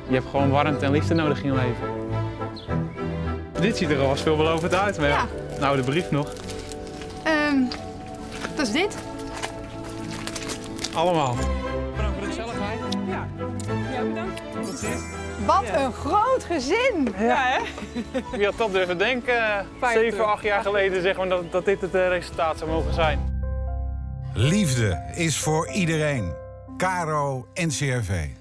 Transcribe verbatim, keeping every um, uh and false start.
Je hebt gewoon warmte en liefde nodig in je leven. Dit ziet er al veelbelovend uit, maar ja. Nou, de brief nog. Um, dat is dit. Allemaal. Bedankt voor de gezelligheid. Ja. Ja, bedankt. Tot ziens. Wat ja. een groot gezin. Ja, hè? Wie had dat durven denken, zeven, acht jaar geleden, zeg maar, dat, dat dit het uh, resultaat zou mogen zijn. Liefde is voor iedereen. Caro N C R V.